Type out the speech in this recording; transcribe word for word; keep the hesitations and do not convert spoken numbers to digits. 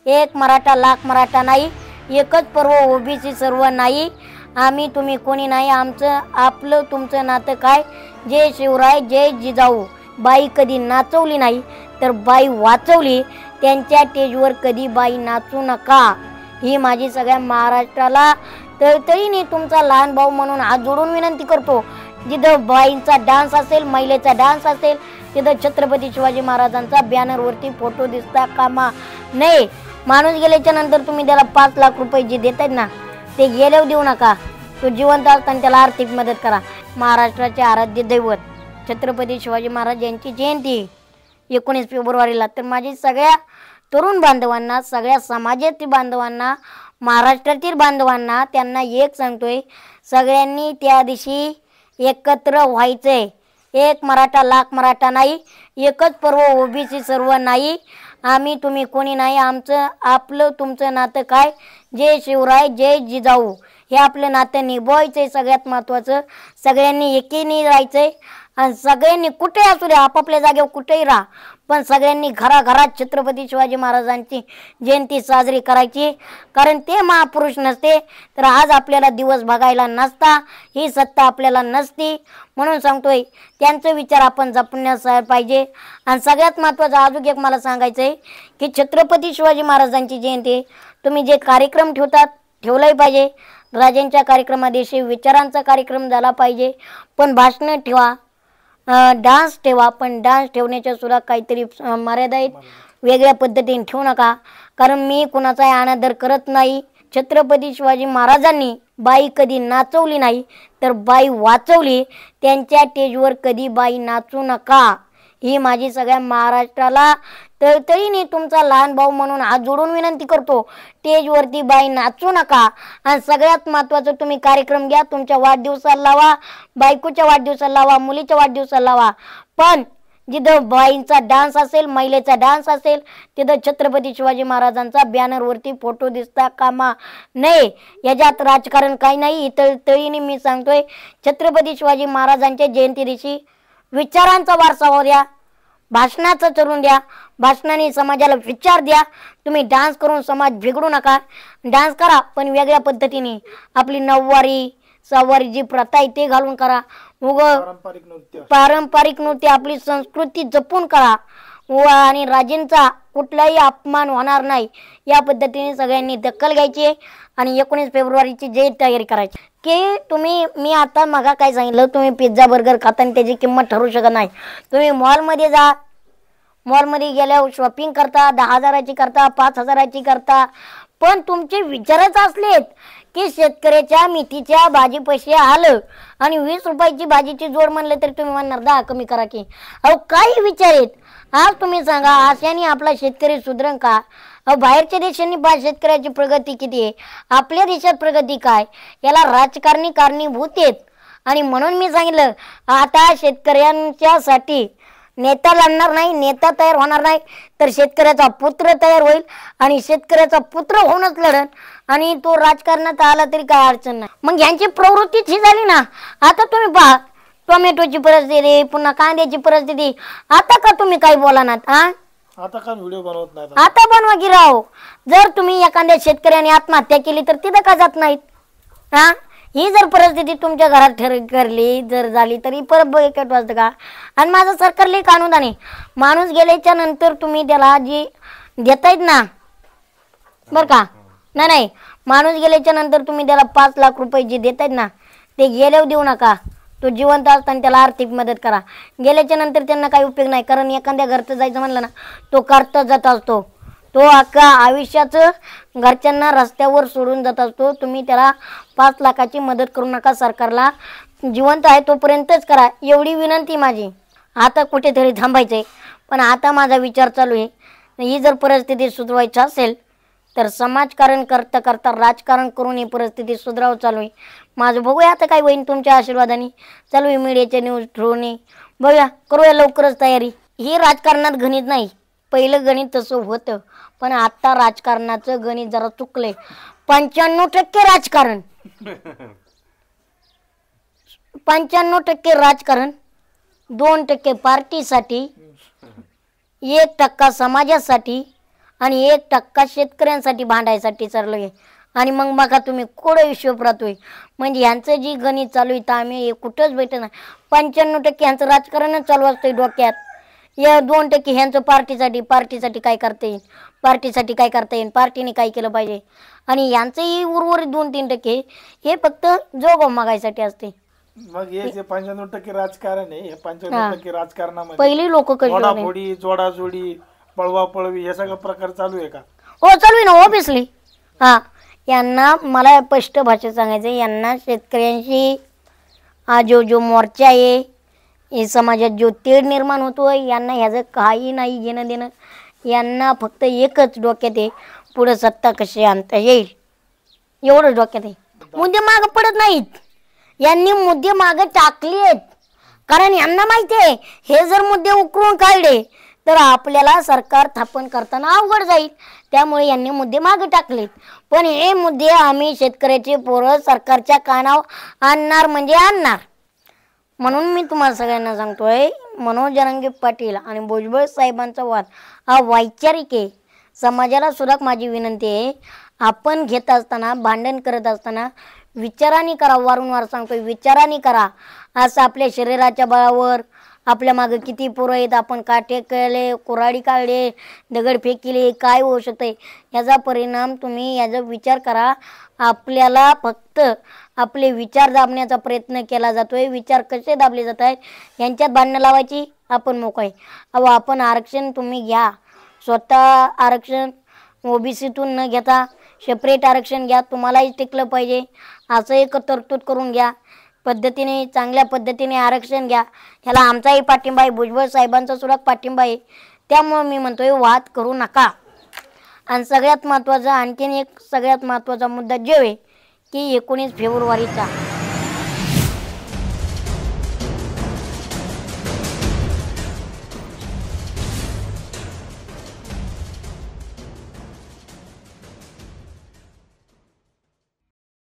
एक मराठा लाख मराठा नाही, एकच पर्व ओबीसी सर्व नाही, आम्ही तुम्ही कोणी नाही, आमचं आपलं तुमचं नातं काय, जय शिवराय जय जिजाऊ। बाई कधी नाचवली नाही तर बाई वाचवली, त्यांच्या स्टेजवर कधी बाई नाचू नका, ही माझी सगळ्या महाराष्ट्राला तळतळीने तुमचा लहान भाऊ म्हणून हात जोडून विनंती करतो। जिथं बाईंचा डान्स असेल, महिलेचा डान्स असेल, तिथं छत्रपती शिवाजी महाराजांचा बॅनरवरती फोटो दिसता कामा नये। माणूस गेल्याच्या नंतर तुम्ही त्याला पाच लाख रुपये जे देतात ना, ते गेल्यावर देऊ नका, तो जिवंत असताना त्याला आर्थिक मदत करा। महाराष्ट्राचे आराध्य दैवत छत्रपती शिवाजी महाराज यांची जयंती एकोणीस फेब्रुवारीला, तर माझी सगळ्या तरुण बांधवांना, सगळ्या समाजातील बांधवांना, महाराष्ट्रातील बांधवांना त्यांना एक सांगतोय, सगळ्यांनी त्या दिवशी एकत्र व्हायचंय। एक मराठा लाख मराठा नाही, एकच पर्व ओबीसी सर्व नाही, आम्ही तुम्ही कोणी नाही, आमचं आपलं तुमचं नातं काय, जय शिवराय जय जिजाऊ, हे आपलं नातं निभवायचंय। सगळ्यात महत्त्वाचं सगळ्यांनी एकीने राहायचंय आणि सगळ्यांनी कुठे असू द्या, आपापल्या जागेवर कुठेही राहा, पण सगळ्यांनी घराघरात छत्रपती शिवाजी महाराजांची जयंती साजरी करायची, कारण ते महापुरुष नसते तर आज आपल्याला दिवस बघायला नसता, ही सत्ता आपल्याला नसती। म्हणून सांगतोय त्यांचे विचार आपण जपण्यास पाहिजे। आणि सगळ्यात महत्त्वाचं अजून एक मला सांगायचं आहे की छत्रपती शिवाजी महाराजांची जयंती तुम्ही जे कार्यक्रम ठेवतात ठेवलाही पाहिजे, राजांच्या कार्यक्रमादिवशी विचारांचा कार्यक्रम झाला पाहिजे, पण भाषणं ठेवा, डान्स ठेवा, पण डान्स ठेवण्याच्या सुद्धा काहीतरी मर्यादा आहेत, वेगळ्या पद्धतीने ठेवू नका, कारण मी कुणाचाही अनादर करत नाही। छत्रपती शिवाजी महाराजांनी बाई कधी नाचवली नाही तर बाई वाचवली, त्यांच्या स्टेजवर कधी बाई नाचू नका, ही माझी सगळ्या महाराष्ट्राला तळतळीने तुमचा लहान भाऊ म्हणून हात जोडून विनंती करतो। स्टेजवरती बाई नाचू नका। आणि सगळ्यात महत्त्वाचं तुम्ही कार्यक्रम घ्या, तुमच्या वाढदिवसाला लावा, बायकोच्या वाढदिवसाला लावा, मुलीच्या वाढदिवसाला लावा, पण जिथं बाईंचा डान्स असेल, महिलेचा डान्स असेल, तिथं छत्रपती शिवाजी महाराजांचा बॅनरवरती फोटो दिसता कामा नये। याच्यात राजकारण काही नाही, तळतळीने मी सांगतोय छत्रपती शिवाजी महाराजांच्या जयंती दिवशी विचारांचा वारसा होऊ द्या, भाषणाचं चरून द्या, भाषणाने समाजाला विचार द्या। तुम्ही डान्स करून समाज बिघडू नका, डान्स करा पण वेगळ्या पद्धतीने, आपली नऊवारी सहावारी जी प्रथा आहे ते घालून करा, उग पारंपरिक नृत्य पारंपरिक नृत्य आपली संस्कृती जपून करा, व आणि राजेंचा कुठलाही अपमान होणार नाही या पद्धतीने सगळ्यांनी दखल घ्यायची आणि एकोणीस फेब्रुवारीची जे तयारी करायची। की तुम्ही मी आता मगा काय सांगितलं, तुम्ही पिझ्झा बर्गर खाता आणि त्याची किंमत ठरवू शकत नाही। तुम्ही मॉलमध्ये जा, मॉलमध्ये गेल्यावर शॉपिंग करता, दहा हजाराची करता, पाच हजाराची करता, पण तुमचे विचारच असलेत की शेतकऱ्याच्या मेथीच्या भाजी पैसे आलं आणि वीस रुपयाची भाजीची जोड म्हणलं तरी तुम्ही म्हणणार दहा कमी करा की, अहो काही विचार आहेत। आज तुम्ही सांगा अशाने आपला शेतकरी सुधरण का? अहो बाहेरच्या देशांनी बा शेतकऱ्याची प्रगती किती आहे, आपल्या देशात प्रगती काय, याला राजकारणी कारणीभूत आहेत। आणि म्हणून मी सांगितलं आता शेतकऱ्यांच्यासाठी नेता लढणार नाही, नेता तयार होणार नाही तर शेतकऱ्याचा पुत्र तयार होईल आणि शेतकऱ्याचा पुत्र होऊनच लढन आणि तो राजकारणात आला तरी काय अडचण नाही। मग यांची प्रवृत्तीच ही झाली ना। आता तुम्ही पहा टोमॅटोची परिस्थिती, पुन्हा कांद्याची परिस्थिती, आता का तुम्ही काही बोला ना, हा आता का व्हिडिओ बनवत नाही, आता बनवा की राव। जर तुम्ही एखाद्या शेतकऱ्याने आत्महत्या केली तर तिथं का जात नाहीत, हा ही जर परिस्थिती तुमच्या घरात ठरली जर झाली तरी परत बघत वाजतं का? आणि माझं सरकारला एक अनुदान आहे, माणूस गेल्याच्या नंतर तुम्ही त्याला जी देतायत ना, बरं का, नाही नाही माणूस गेल्याच्या नंतर तुम्ही त्याला पाच लाख रुपये जे देतायत ना, ते गेल्यावर देऊ नका, तो जिवंत असताना त्याला आर्थिक मदत करा। गेल्याच्या नंतर त्यांना काही उपयोग नाही, कारण एखाद्या घरचं जायचं म्हणलं ना तो करता जात असतो, तो अख्खा आयुष्याचं घरच्यांना रस्त्यावर सोडून जात असतो। तुम्ही त्याला पाच लाखाची मदत करू नका, सरकारला जिवंत आहे तोपर्यंतच करा, एवढी विनंती माझी। आता कुठेतरी थांबायचंय, पण आता माझा विचार चालू आहे, ही जर परिस्थिती सुधारायची असेल तर समाजकारण करता करता राजकारण करून ही परिस्थिती सुधारावं चालू आहे माझं। बघूया आता काय होईल तुमच्या आशीर्वादाने, चालू आहे मीडियाच्या न्यूज थ्रूने, बघूया करूया लवकरच तयारी। ही राजकारणात गणित नाही, पहिलं गणित तसं होतं, पण आता राजकारणाचं गणित जरा चुकलंय। पंच्याण्णव टक्के राजकारण पंच्याण्णव टक्के राजकारण, दोन टक्के पार्टीसाठी, एक टक्का समाजासाठी आणि एक टक्का शेतकऱ्यांसाठी भांडायसाठी चाललो आहे. आणि मग बघा तुम्ही कोडं हिशोब राहतोय. म्हणजे ह्यांचं जी गणित चालू आहे तर आम्ही हे कुठंच भेटत नाही. पंच्याण्णव टक्के ह्यांचं राजकारणच चालू असतं डोक्यात. या दोन टक्के ह्यांचं पार्टीसाठी पार्टीसाठी काय करता येईल, पार्टीसाठी काय करता येईल, पार्टीने काय केलं पाहिजे. आणि यांचंही उर्वरित दोन तीन टक्के हे फक्त जोग मागायसाठी असते. मग हे जे पंच्याण्णव टक्के राजकारण आहे, हे पंच्याण्णव टक्के राजकारणामध्ये पहिली लोक कशी होते? फोडाफोडी, जोडाजोडी, पळवापळवी हे सगळं प्रकार चालू आहे का? हो चालू आहे ना, ऑब्विसली. हा, यांना मला स्पष्ट भाषेत सांगायचं, यांना शेतकऱ्यांशी हा जो जो मोर्चा आहे, हे समाजात जो तेढ निर्माण होतोय, यांना ह्याचं काही नाही घेणं देणं. यांना फक्त एकच डोक्यात आहे, पुढे सत्ता कशी आणता येईल एवढंच डोक्यात आहे. मुद्दे मागं पडत नाहीत. यांनी मुद्दे मागं टाकले आहेत, कारण यांना माहिती आहे हे जर मुद्दे उकरून काढले तर आपल्याला सरकार स्थापन करताना अवघड जाईल. त्यामुळे यांनी मुद्दे मागे टाकलेत. पण हे मुद्दे आम्ही शेतकऱ्याचे पोरं सरकारच्या कानावर आणणार म्हणजे आणणार. म्हणून मी तुम्हाला सगळ्यांना सांगतोय, मनोज जरांगे पाटील आणि भुजबळ साहेबांचा वाद हा वैचारिक आहे. समाजाला सुद्धा माझी विनंती आहे, आपण घेत असताना, भांडण करत असताना विचाराने करा. वारंवार सांगतोय, विचाराने करा. असं आपल्या शरीराच्या बळावर आपल्या मागे किती पोरं आहेत, आपण काटे केले, कुऱ्हाडी काढले, दगडफेक केली, काय होऊ शकते याचा परिणाम तुम्ही याचा विचार करा. आपल्याला फक्त आपले विचार दाबण्याचा प्रयत्न केला जातोय. विचार कसे दाबले जात आहेत यांच्यात भांडणं लावायची आपण मोकळे. अहो, आपण आरक्षण तुम्ही घ्या, स्वतः आरक्षण ओबीसीतून न घेता सेपरेट आरक्षण घ्या, तुम्हालाही टिकलं पाहिजे असं एक तरतूद करून घ्या. पद्धतीने चांगल्या पद्धतीने आरक्षण घ्या. ह्याला आमचाही पाठिंबा आहे, भुजबळ साहेबांचा सुद्धा पाठिंबा आहे. त्यामुळे मी म्हणतोय, वाद करू नका. आणि सगळ्यात महत्त्वाचा आणखीन एक सगळ्यात महत्त्वाचा मुद्दा जे आहे की एकोणीस फेब्रुवारीचा